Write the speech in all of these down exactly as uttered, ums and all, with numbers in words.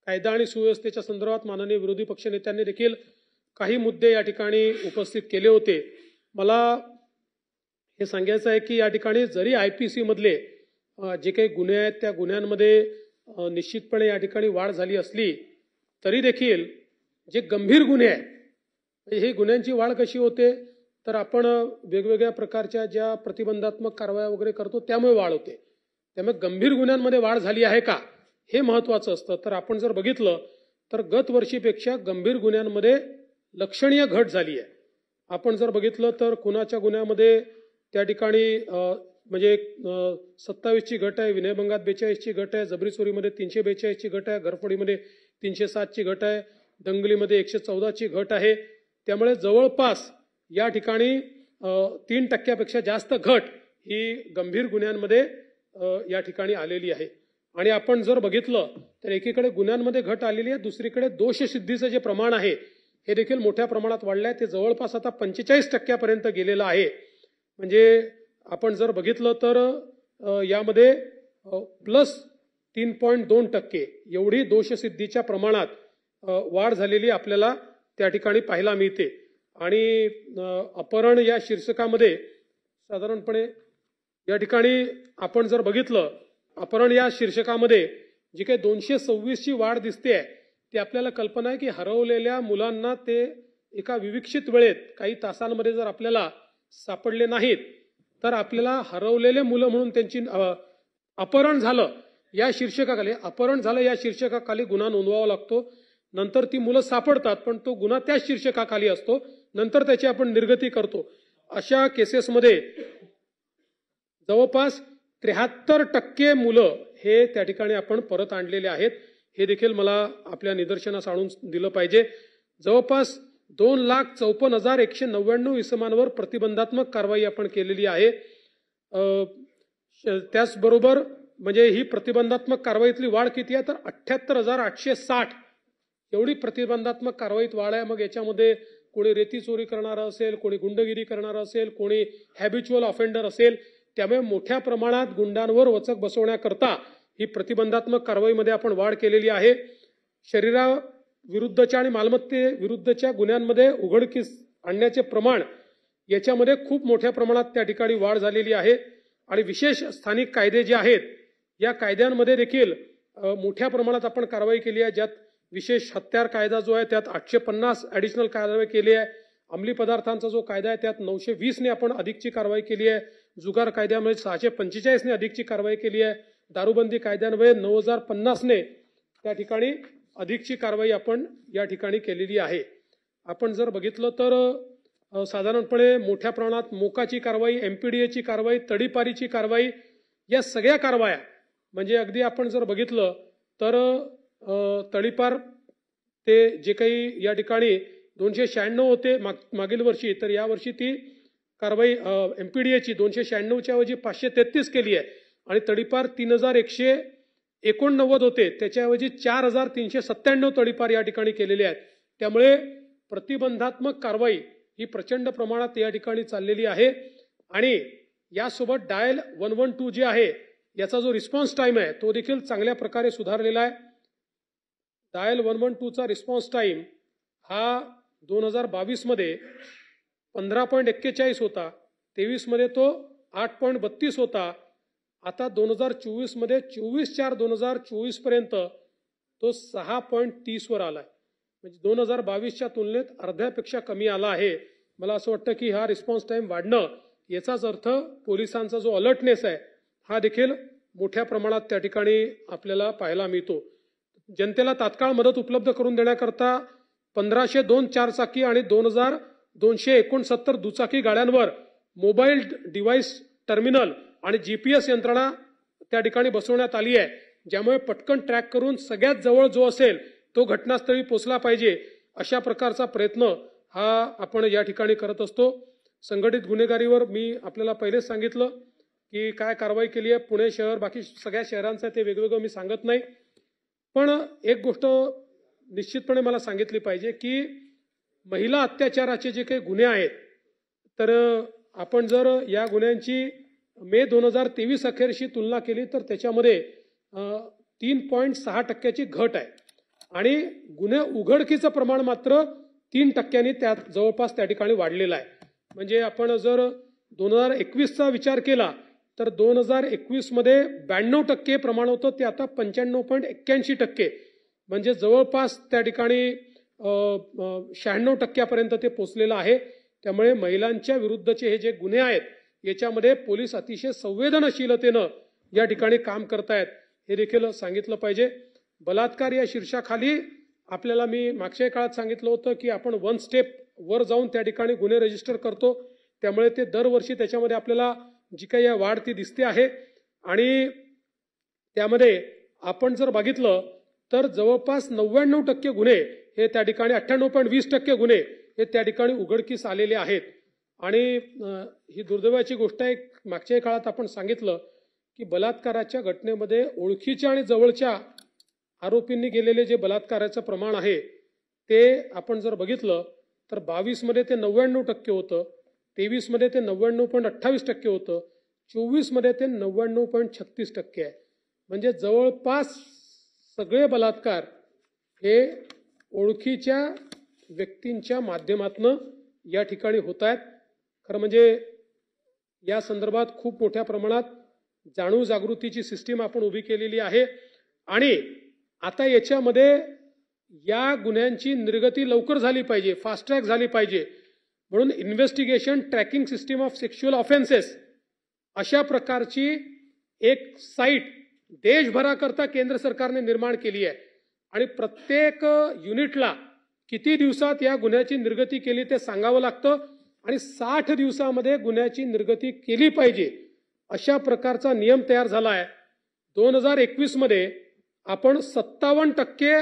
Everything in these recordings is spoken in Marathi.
कायदा आणि सुव्यवस्थेच्या संदर्भात माननीय विरोधी पक्षनेत्यांनी देखील काही मुद्दे या ठिकाणी उपस्थित केले होते। मला हे सांगायचं आहे की या ठिकाणी जरी आयपीसी मधले जे काही गुन्हे आहेत त्या गुन्ह्यांमध्ये निश्चितपणे या ठिकाणी वाढ झाली असली तरी देखील जे गंभीर गुन्हे आहेत हे गुन्ह्यांची वाढ कशी होते तर आपण वेगवेगळ्या प्रकारच्या ज्या प्रतिबंधात्मक कारवाया वगैरे करतो त्यामुळे वाढ होते। त्यामुळे गंभीर गुन्ह्यांमध्ये वाढ झाली आहे का हे महत्त्वाचं असतं। तर आपण जर बघितलं तर गत वर्षीपेक्षा गंभीर गुन्ह्यांमध्ये लक्षणीय घट झाली आहे। आपण जर बघितलं तर खुनाच्या गुन्ह्यामध्ये त्या ठिकाणी म्हणजे सत्तावीस ची घट आहे, विनयभंगात बेचाळीस ची घट आहे, जबरी चोरीमध्ये तीनशे बेचाळीस ची घट आहे, घरफोडीमध्ये तीनशे सात ची घट आहे, दंगलीमध्ये एकशे चौदा ची घट आहे। त्यामुळे जवळपास या ठिकाणी तीन टक्क्यापेक्षा जास्त घट ही गंभीर गुन्ह्यांमध्ये या ठिकाणी आलेली आहे। आणि आपण जर बघितलं तर एकीकडे गुन्ह्यांमध्ये घट आलेली आहे, दुसरीकडे दोषसिद्धीचं जे प्रमाण आहे हे देखील मोठ्या प्रमाणात वाढलं आहे। ते जवळपास आता पंचेचाळीस टक्क्यापर्यंत गेलेलं आहे। म्हणजे आपण जर बघितलं तर यामध्ये प्लस तीन पॉईंट दोन टक्के एवढी दोषसिद्धीच्या प्रमाणात वाढ झालेली आपल्याला त्या ठिकाणी पाहायला मिळते। आणि अपहरण या शीर्षकामध्ये साधारणपणे या ठिकाणी आपण जर बघितलं अपहरण या शीर्षकामध्ये जी काही दोनशे सव्वीस ची वाढ दिसते ती आपल्याला कल्पना आहे की हरवलेल्या मुलांना ते एका विविक्षित वेळेत काही तासांमध्ये जर आपल्याला सापडले नाहीत तर आपल्याला हरवलेले मुलं म्हणून त्यांची अपहरण झालं या शीर्षकाखाली अपहरण झालं या शीर्षकाखाली गुन्हा नोंदवावा लागतो। नंतर ती मुलं सापडतात पण तो गुन्हा त्या शीर्षकाखाली असतो, नंतर त्याची आपण निर्गती करतो। अशा केसेसमध्ये जवळपास त्र्याहत्तर टक्के मुलं हे त्या ठिकाणी आपण परत आणलेले आहेत। हे देखील मला आपल्या निदर्शनास आणून दिलं पाहिजे। जवळपास दोन लाख चौपन्न हजार एकशे नव्याण्णव इसमांवर प्रतिबंधात्मक कारवाई आपण केलेली आहे। त्याचबरोबर म्हणजे ही प्रतिबंधात्मक कारवाईतली वाढ किती आहे तर अठ्ठ्याहत्तर हजार आठशे साठ एवढी प्रतिबंधात्मक कारवाईत वाढ आहे। मग याच्यामध्ये कोणी रेती चोरी करणारा असेल, कोणी गुंडगिरी करणारा असेल, कोणी हॅबिच्युअल ऑफेंडर असेल, त्यामुळे मोठ्या प्रमाणात गुंडांवर वचक बसवण्याकरता ही प्रतिबंधात्मक कारवाईमध्ये आपण वाढ केलेली आहे। शरीरा विरुद्धच्या आणि मालमत्ते विरुद्धच्या गुन्ह्यांमध्ये उघडकीस आणण्याचे प्रमाण याच्यामध्ये खूप मोठ्या प्रमाणात त्या ठिकाणी वाढ झालेली आहे। आणि विशेष स्थानिक कायदे जे आहेत या कायद्यांमध्ये देखील मोठ्या प्रमाणात आपण कारवाई केली आहे। ज्यात विशेष हत्यार कायदा जो आहे त्यात आठशे पन्नास ऍडिशनल कारवाई केली आहे। अंमली पदार्थांचा जो कायदा आहे त्यात नऊशे वीस ने आपण अधिकची कारवाई केली आहे। जुगार कायद्यामध्ये सहाशे पंचेचाळीस ने अधिकची कारवाई केली आहे। दारूबंदी कायद्यान्वये नऊ हजार पन्नास ने त्या ठिकाणी अधिकची कारवाई आपण या ठिकाणी केलेली आहे। आपण जर बघितलं तर साधारणपणे मोठ्या प्रमाणात मोकाची कारवाई, एमपीडीएची कारवाई, तडीपारीची कारवाई या सगळ्या कारवाया म्हणजे अगदी आपण जर बघितलं तर तडीपार ते जे काही या ठिकाणी दोनशे शहाण्णव होते मागील वर्षी तर या वर्षी ती कारवाई एमपीडीएची दोनशे शहाण्णवच्या ऐवजी पाचशे तेहतीस केली आहे। आणि तडीपार तीन हजार एकशे एकोणनव्वद होते त्याच्याऐवजी चार हजार तीनशे सत्त्याण्णव तडीपार या ठिकाणी केलेले आहेत। त्यामुळे प्रतिबंधात्मक कारवाई ही प्रचंड प्रमाणात या ठिकाणी चाललेली आहे। आणि यासोबत डायल वन वन टू जे आहे याचा जो रिस्पॉन्स टाइम आहे तो देखील चांगल्या प्रकारे सुधारलेला आहे। डायल वन वन टू चा रिस्पॉन्स टाइम हा दोन हजार बावीस मध्ये पंधरा पॉईंट एक्केचाळीस होता, तेवीस मध्ये तो आठ पॉईंट बत्तीस होता, आता दोन हजार चोवीस मध्ये चोवीस चार दोन हजार चोवीस पर्यंत तो सहा पॉईंट तीस वर आलाय। म्हणजे दोन हजार बावीसच्या तुलनेत अर्ध्यापेक्षा कमी आला आहे। मला असं वाटतं की हा रिस्पॉन्स टाइम वाढणं याचाच अर्थ पोलिसांचा जो अलर्टनेस आहे हा देखील मोठ्या प्रमाणात त्या ठिकाणी आपल्याला पाहायला मिळतो। जनतेला तात्काळ मदत उपलब्ध करून देण्याकरता पंधराशे दोन चारचाकी आणि दोन हजार दोनशे एकोणसत्तर दुचाकी गाड्यांवर मोबाईल डिव्हाइस टर्मिनल आणि जीपीएस यंत्रणा त्या ठिकाणी बसवण्यात आली आहे, ज्यामुळे पटकन ट्रॅक करून सगळ्यात जवळ जो असेल तो घटनास्थळी पोहोचला पाहिजे अशा प्रकारचा प्रयत्न हा आपण या ठिकाणी करत असतो। संघटित गुन्हेगारीवर मी आपल्याला पहिलेच सांगितलं की काय कारवाई केली आहे। पुणे शहर बाकी सगळ्या शहरांचं ते वेगवेगळं मी सांगत नाही, पण एक गोष्ट निश्चितपणे मला सांगितली पाहिजे की महिला अत्याचाराचे जे काही गुन्हे आहेत तर आपण जर या गुन्ह्यांची मे दोन हजार तेवीस अखेरशी तुलना केली तर त्याच्यामध्ये तीन पॉईंट सहा टक्क्याची घट आहे। आणि गुन्हे उघडकीचं प्रमाण मात्र तीन टक्क्यांनी त्या जवळपास त्या ठिकाणी वाढलेलं आहे. म्हणजे आपण जर दोन हजार एकवीसचा विचार केला तर दोन हजार एकवीस मध्ये ब्याण्णव टक्के प्रमाण होतं, ते आता पंच्याण्णव पॉईंट एक्क्याऐंशी टक्के म्हणजे जवळपास त्या ठिकाणी शहाण्णव टक्क्यापर्यंत ते पोहोचलेलं आहे. त्यामुळे महिलांच्या विरुद्धचे हे जे गुन्हे आहेत याच्यामध्ये पोलीस अतिशय संवेदनशीलतेनं या ठिकाणी काम करतायत हे देखील सांगितलं पाहिजे. बलात्कार या शीर्षाखाली आपल्याला मी मागच्या काळात सांगितलं होतं की आपण वन स्टेप वर जाऊन त्या ठिकाणी गुन्हे रजिस्टर करतो. त्यामुळे ते दरवर्षी त्याच्यामध्ये आपल्याला जी काही वाढ ती दिसते आहे. आणि त्यामध्ये आपण जर बघितलं तर जवळपास नव्याण्णव टक्के गुन्हे हे त्या ठिकाणी अठ्ठ्याण्णव पॉईंट वीस टक्के गुन्हे हे त्या ठिकाणी उघडकीस आलेले आहेत. आणि ही दुर्दैवाची गोष्ट आहे, मागच्या काळात आपण सांगितलं की बलात्काराच्या घटनेमध्ये ओळखीच्या आणि जवळच्या आरोपींनी गेलेले जे बलात्काराचं प्रमाण आहे ते आपण जर बघितलं तर बावीस मध्ये ते नव्याण्णव टक्के होतं, तेवीस मध्ये ते नव्याण्णव पॉईंट अठ्ठावीस टक्के होतं, चोवीस मध्ये ते नव्याण्णव पॉईंट छत्तीस टक्के आहे. म्हणजे जवळपास सगळे बलात्कार हे ओळखीच्या व्यक्तींच्या माध्यमातून या ठिकाणी होत आहेत. खरं म्हणजे या संदर्भात खूप मोठ्या प्रमाणात जाणीव जागृतीची सिस्टीम आपण उभी केलेली आहे. आणि आता याच्यामध्ये या गुन्ह्यांची निर्गती लवकर झाली पाहिजे, फास्ट ट्रॅक झाली पाहिजे, म्हणून investigation tracking system of sexual offences अशा प्रकारची एक साईट देशभराकरता केंद्र सरकारने निर्माण केली आहे. आणि प्रत्येक युनिटला किती दिवसात या गुन्ह्याची निर्गती केली ते सांगावं लागतं आणि साठ दिवसामध्ये गुन्ह्याची निर्गती केली पाहिजे अशा प्रकारचा नियम तयार झाला आहे. दोन हजार एकवीस मध्ये आपण सत्तावन्न टक्के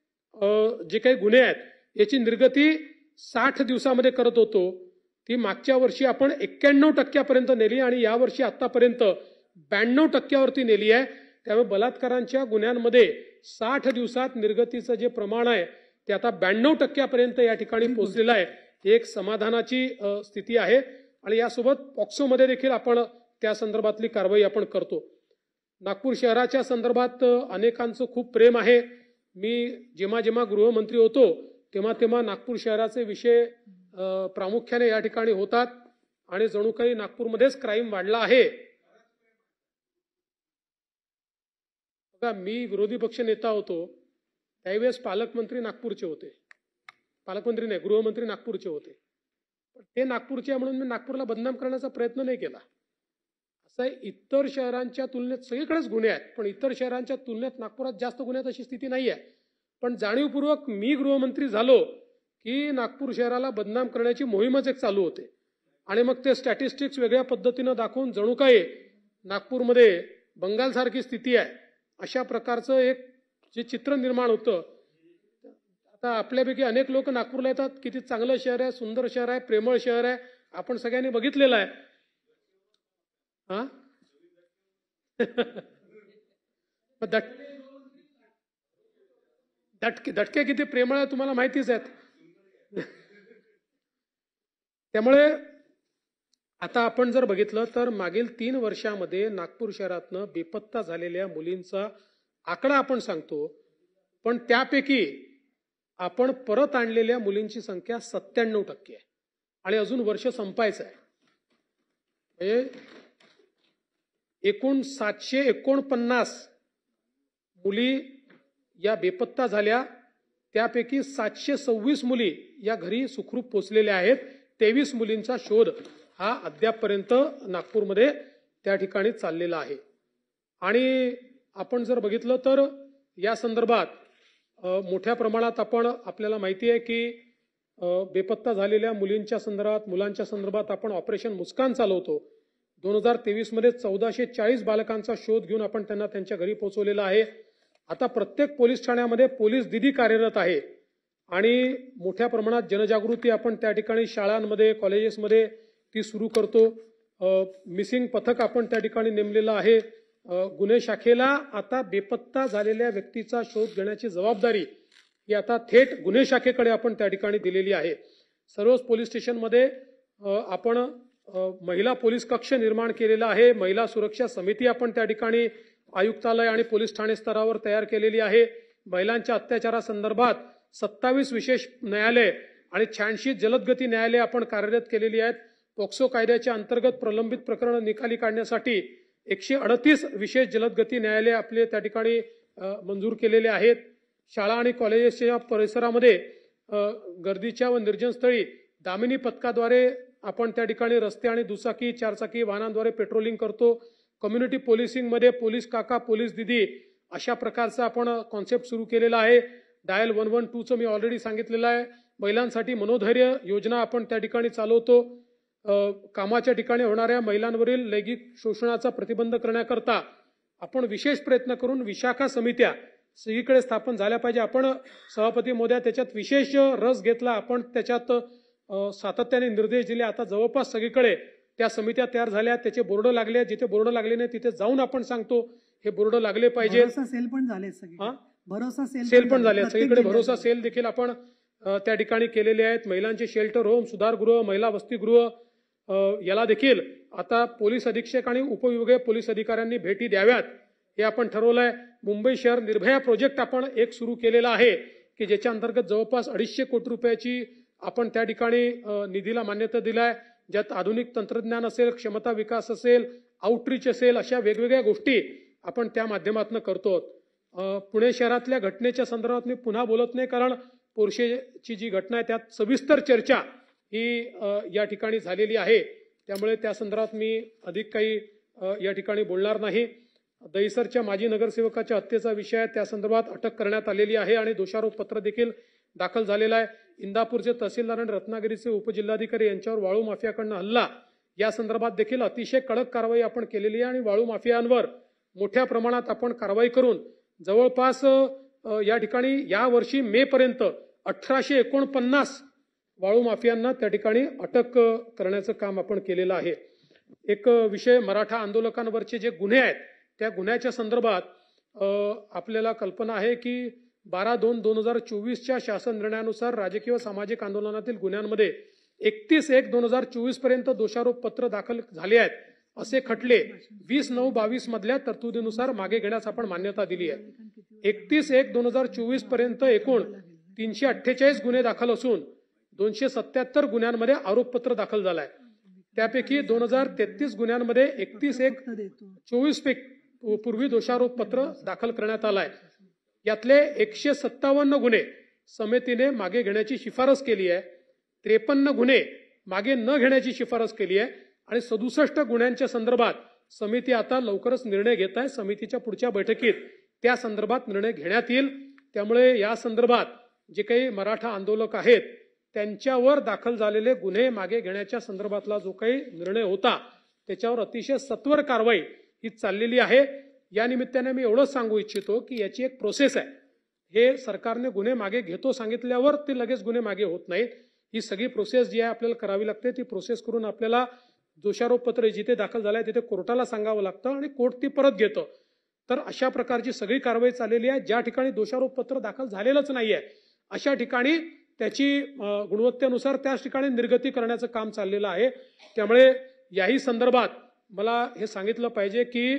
जे काही गुन्हे आहेत याची निर्गती साठ दिवसामध्ये करत होतो, ती मागच्या वर्षी आपण एक्क्याण्णव टक्क्यापर्यंत नेली आणि यावर्षी आतापर्यंत ब्याण्णव टक्क्यावरती नेली आहे. त्यामुळे बलात्कारांच्या गुन्ह्यांमध्ये साठ दिवसात निर्गतीचं जे प्रमाण आहे ते आता ब्याण्णव टक्क्यापर्यंत या ठिकाणी पोहोचलेलं आहे. ही एक समाधानाची स्थिती आहे. आणि यासोबत पॉक्सोमध्ये देखील आपण त्या संदर्भातली कारवाई आपण करतो. नागपूर शहराच्या संदर्भात अनेकांचं खूप प्रेम आहे. मी जेव्हा जेव्हा गृहमंत्री होतो तेव्हा तेव्हा नागपूर शहराचे विषय प्रामुख्याने या ठिकाणी होतात आणि जणू काही नागपूरमध्येच क्राईम वाढला आहे. बघा, मी विरोधी पक्ष नेता होतो त्यावेळेस पालकमंत्री नागपूरचे होते, पालकमंत्री नाही गृहमंत्री नागपूरचे होते. पण ते नागपूरचे म्हणून मी नागपूरला बदनाम करण्याचा प्रयत्न नाही केला. असं आहे, इतर शहरांच्या तुलनेत सगळीकडेच गुन्हे आहेत पण इतर शहरांच्या तुलनेत नागपुरात जास्त गुन्ह्यात अशी स्थिती नाही आहे. पण जाणीवपूर्वक मी गृहमंत्री झालो की नागपूर शहराला बदनाम करण्याची मोहीमच एक चालू होते आणि मग ते स्टॅटिस्टिक्स वेगळ्या पद्धतीनं दाखवून जणू काही नागपूरमध्ये बंगालसारखी स्थिती आहे अशा प्रकारचं एक जे चित्र निर्माण होतं. आता आपल्यापैकी अनेक लोक नागपूरला येतात, किती चांगलं शहर आहे, सुंदर शहर आहे, प्रेमळ शहर आहे, आपण सगळ्यांनी बघितलेलं आहे. हा धटके धटके किती प्रेमळ आहे तुम्हाला माहितीच आहेत. त्यामुळे आता आपण जर बघितलं तर मागील तीन वर्षामध्ये नागपूर शहरातनं बेपत्ता झालेल्या मुलींचा आकडा आपण सांगतो, पण त्यापैकी आपण परत आणलेल्या मुलींची संख्या सत्त्याण्णव टक्के आहे आणि अजून वर्ष संपायचं आहे. म्हणजे एकूण सातशे एकोणपन्नास मुली या बेपत्ता झाल्या, त्यापैकी सातशे सव्वीस मुली या घरी सुखरूप पोचलेल्या आहेत. तेवीस मुलींचा शोध हा अद्यापपर्यंत नागपूरमध्ये त्या ठिकाणी चाललेला आहे. आणि आपण जर बघितलं तर या संदर्भात मोठ्या प्रमाणात आपण आपल्याला माहिती आहे की बेपत्ता झालेल्या मुलींच्या संदर्भात मुलांच्या संदर्भात आपण ऑपरेशन मुस्कान चालवतो. दोन हजार तेवीस मध्ये चौदाशे चाळीस बालकांचा शोध घेऊन आपण त्यांना त्यांच्या घरी पोहोचवलेला आहे. आता प्रत्येक पोलीस ठाण्यामध्ये पोलीस दिदी कार्यरत आहे आणि मोठ्या प्रमाणात जनजागृती आपण त्या ठिकाणी शाळांमध्ये कॉलेजेसमध्ये ती सुरू करतो. मिसिंग पथक आपण त्या ठिकाणी नेमलेलं आहे. गुन्हे शाखेला आता बेपत्ता झालेल्या व्यक्तीचा शोध घेण्याची जबाबदारी ही आता थेट गुन्हे शाखेकडे आपण त्या ठिकाणी दिलेली आहे. सर्वच पोलीस स्टेशनमध्ये आपण महिला पोलीस कक्ष निर्माण केलेला आहे. महिला सुरक्षा समिती आपण त्या ठिकाणी आयुक्तालय आणि पोलीस ठाणे स्तरावर तयार केलेली आहे. महिलांच्या अत्याचारासंदर्भात सत्तावीस विशेष न्यायालय आणि शहाऐंशी जलदगती न्यायालय आपण कार्यरत केलेली आहेत. पोक्सो कायद्याच्या अंतर्गत प्रलंबित प्रकरण निकाली काढण्यासाठी एकशे अडतीस विशेष जलदगती न्यायालय आपले त्या ठिकाणी मंजूर केलेले आहेत. शाळा आणि कॉलेजेसच्या परिसरामध्ये गर्दीच्या व निर्जन स्थळी दामिनी पथकाद्वारे आपण त्या ठिकाणी रस्ते आणि दुचाकी चारचाकी वाहनांद्वारे पेट्रोलिंग करतो. कम्युनिटी पोलिसिंगमध्ये पोलीस काका पोलीस दिदी अशा प्रकारचा आपण कॉन्सेप्ट सुरू केलेला आहे. डायल वन वन टूचं मी ऑलरेडी सांगितलेलं आहे. महिलांसाठी मनोधैर्य योजना आपण त्या ठिकाणी चालवतो. कामाच्या ठिकाणी होणाऱ्या महिलांवरील लैंगिक शोषणाचा प्रतिबंध करण्याकरता आपण विशेष प्रयत्न करून विशाखा समित्या सगळीकडे स्थापन झाल्या पाहिजे. आपण सभापती महोदया त्याच्यात विशेष रस घेतला. आपण त्याच्यात सातत्याने निर्देश दिले. आता जवळपास सगळीकडे त्या समित्या तयार झाल्या. त्याचे बोर्ड लागले. जिथे बोर्ड लागले नाही तिथे जाऊन आपण सांगतो हे बोर्ड लागले पाहिजे. सेल पण झाले सगळे. भरोसा सेल सेल पण झाले. सगळीकडे भरोसा सेल देखील आपण त्या ठिकाणी केलेले आहेत. महिलांचे शेल्टर होम, सुधारगृह, महिला वसतिगृह याला देखील आता पोलीस अधीक्षक आणि उपविभागीय पोलीस अधिकाऱ्यांनी भेटी द्याव्यात हे आपण ठरवलंय. मुंबई शहर निर्भया प्रोजेक्ट आपण एक सुरू केलेला आहे की ज्याच्या अंतर्गत जवळपास अडीचशे कोटी रुपयाची आपण त्या ठिकाणी निधीला मान्यता दिलाय. ज्यात आधुनिक तंत्रज्ञान असेल, क्षमता विकास असेल, आउटरीच असेल, अशा वेगवेगळ्या गोष्टी आपण त्या माध्यमातून करतो. पुणे शहरातल्या घटनेच्या संदर्भात मी पुन्हा बोलत नाही, कारण पोर्शेची जी घटना आहे त्यात सविस्तर चर्चा ही या ठिकाणी झालेली आहे. त्यामुळे त्या संदर्भात मी अधिक काही या ठिकाणी बोलणार नाही. दहिसरच्या माजी नगरसेवकाच्या हत्येचा विषय आहे. त्या संदर्भात अटक करण्यात आलेली आहे आणि दोषारोप पत्र देखील दाखल झालेलं आहे. इंदापूरचे तहसीलदार आणि रत्नागिरीचे उपजिल्हाधिकारी यांच्यावर वाळू माफियाकडनं हल्ला या संदर्भात देखील अतिशय कडक कारवाई आपण केलेली आहे आणि वाळू माफियांवर मोठ्या प्रमाणात आपण कारवाई करून जवळपास या ठिकाणी या वर्षी मे पर्यंत अठराशे एकोणपन्नास वाळू माफियांना त्या ठिकाणी अटक करण्याचं काम आपण केलेलं आहे. एक विषय मराठा आंदोलकांवरचे जे गुन्हे आहेत त्या गुन्ह्याच्या संदर्भात आपल्याला कल्पना आहे की बारा दोन दोन हजार चोवीसच्या शासन निर्णयानुसार राजकीय व सामाजिक आंदोलनातील गुन्ह्यांमध्ये एकतीस एक दोन हजार चोवीस पर्यंत दोषारोप पत्र दाखल झाले आहेत. असे खटले वीस नऊ बावीस मधल्या तरतुदीनुसार मागे घेण्यास आपण मान्यता दिली आहे. एकतीस एक दोन हजार चोवीस पर्यंत एकूण तीनशे अठ्ठेचाळीस गुन्हे दाखल असून दोनशे सत्याहत्तर गुन्ह्यांमध्ये आरोपपत्र दाखल झालाय. त्यापैकी दोन हजार तेहतीस गुन्ह्यांमध्ये एकतीस एक चोवीस पूर्वी दोषारोप पत्र दाखल करण्यात आलाय. यातले एकशे सत्तावन्न गुन्हे समितीने मागे घेण्याची शिफारस केली आहे. त्रेपन्न गुन्हे मागे न घेण्याची शिफारस केली आहे आणि सदुसष्ट गुन्ह्यांच्या संदर्भात समिती आता लवकरच निर्णय घेत आहे. समितीच्या पुढच्या बैठकीत त्या संदर्भात निर्णय घेण्यात येईल. त्यामुळे या संदर्भात जे काही मराठा आंदोलक आहेत त्यांच्यावर दाखल झालेले गुन्हे मागे घेण्याच्या संदर्भातला जो काही निर्णय होता त्याच्यावर अतिशय सत्वर कारवाई ही चाललेली आहे. या निमित्ताने मी एवढंच सांगू इच्छितो की याची एक प्रोसेस आहे. हे सरकारने गुन्हे मागे घेतो सांगितल्यावर ते लगेच गुन्हे मागे होत नाहीत. ही सगळी प्रोसेस जी आहे आपल्याला करावी लागते. ती प्रोसेस करून आपल्याला दोषारोप पत्र जिथे दाखल झालंय तिथे कोर्टाला सांगावं लागतं आणि कोर्ट ती परत घेतं. तर अशा प्रकारची सगळी कारवाई चाललेली आहे. ज्या ठिकाणी दोषारोप पत्र दाखल झालेलंच नाहीये अशा ठिकाणी त्याची गुणवत्तेनुसार त्याच ठिकाणी निर्गती करण्याचं काम चाललेलं आहे. त्यामुळे याही संदर्भात मला हे सांगितलं पाहिजे की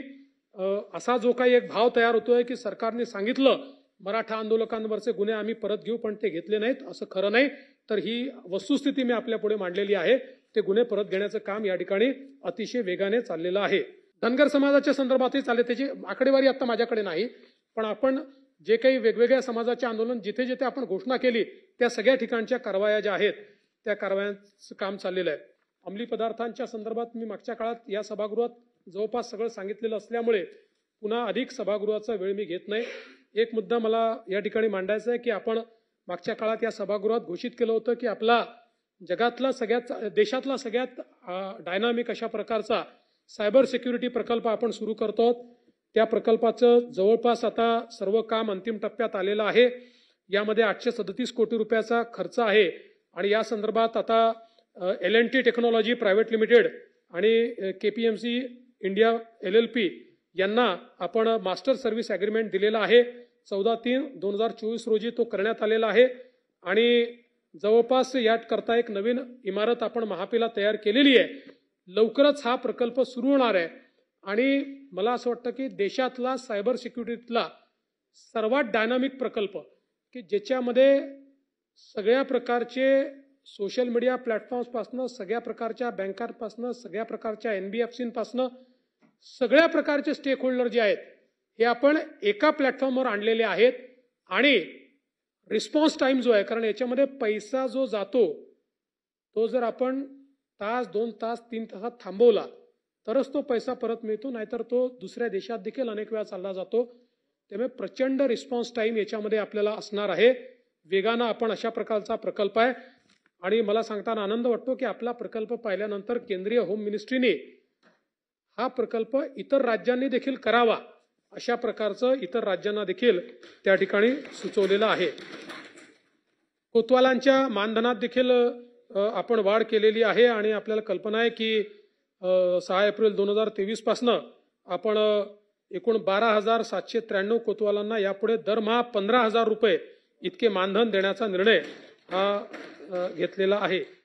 असा जो काही एक भाव तयार होतोय की सरकारने सांगितलं मराठा आंदोलकांवरचे गुन्हे आम्ही परत घेऊ पण ते घेतले नाहीत, असं खरं नाही. तर ही वस्तुस्थिती मी आपल्या पुढे मांडलेली आहे. ते गुन्हे परत घेण्याचं काम या ठिकाणी अतिशय वेगाने चाललेलं आहे. धनगर समाजाच्या संदर्भातही चालले. त्याची आकडेवारी आता माझ्याकडे नाही, पण आपण जे काही वेगवेगळ्या समाजाचे आंदोलन जिथे जिथे आपण घोषणा केली त्या सगळ्या ठिकाणच्या कारवाया ज्या आहेत त्या कारवायांचं काम चाललेलं आहे. अंमली पदार्थांच्या संदर्भात मी मागच्या काळात या सभागृहात जवळपास सगळं सांगितलेलं असल्यामुळे पुन्हा अधिक सभागृहाचा वेळ मी घेत नाही. एक मुद्दा मला या ठिकाणी मांडायचा आहे की आपण मागच्या काळात या सभागृहात घोषित केलं होतं की आपला जगातला सगळ्यात देशातला सगळ्यात डायनामिक अशा प्रकारचा सायबर सिक्युरिटी प्रकल्प आपण सुरू करतो. त्या प्रकल्पाचं जवळपास आता सर्व काम अंतिम टप्प्यात आलेलं आहे. यामध्ये आठशे सदतीस कोटी रुपयाचा खर्च आहे आणि या संदर्भात आता L N T technology private limited आणि KPMG India L L P यांना आपण मास्टर सर्व्हिस अग्रीमेंट दिलेला आहे. चौदा तीन दोन हजार चोवीस रोजी तो करण्यात आलेला आहे आणि जवळपास याकरता एक नवीन इमारत आपण महापीला तयार केलेली आहे. लवकरच हा प्रकल्प सुरू होणार आहे आणि मला असं वाटतं की देशातला सायबर सिक्युरिटीतला सर्वात डायनामिक प्रकल्प की ज्याच्यामध्ये सगळ्या प्रकारचे सोशल मीडिया प्लॅटफॉर्म्सपासनं, सगळ्या प्रकारच्या बँकांपासनं, सगळ्या प्रकारच्या एन बी एफ सींपासनं, सगळ्या प्रकारचे स्टेक होल्डर जे आहेत हे आपण एका प्लॅटफॉर्मवर आणलेले आहेत. आणि रिस्पॉन्स टाइम जो आहे, कारण याच्यामध्ये पैसा जो जातो तो जर आपण तास दोन तास तीन तासात थांबवला तरच तो पैसा परत मिळतो, नाहीतर तो दुसऱ्या देशात देखील अनेक वेळा चालला जातो. त्यामुळे प्रचंड रिस्पॉन्स टाइम याच्यामध्ये आपल्याला असणार आहे. वेगानं आपण अशा प्रकारचा प्रकल्प आहे. आणि मला सांगताना आनंद वाटतो की आपला प्रकल्प पाहिल्यानंतर केंद्रीय होम मिनिस्ट्रीने हा प्रकल्प इतर राज्यांनी देखील करावा अशा प्रकारचं इतर राज्यांना देखील त्या ठिकाणी सुचवलेलं आहे. कोतवालांच्या मानधनात देखील आपण वाढ केलेली आहे आणि आपल्याला कल्पना आहे की सहा एप्रिल दोन हजार तेवीस पासनं आपण एकूण बारा हजार सातशे त्र्याण्णव कोतवालांना यापुढे दरमहा पंधरा हजार रुपये इतके मानधन देण्याचा निर्णय हा घेतलेला आहे.